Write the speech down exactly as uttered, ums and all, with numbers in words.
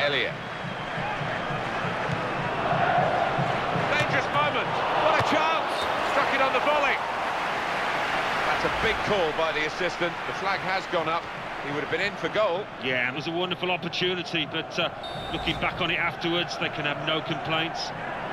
Elliott. Dangerous moment. What a chance! Struck it on the volley. That's a big call by the assistant. The flag has gone up. He would have been in for goal. Yeah, it was a wonderful opportunity, but uh, looking back on it afterwards, they can have no complaints.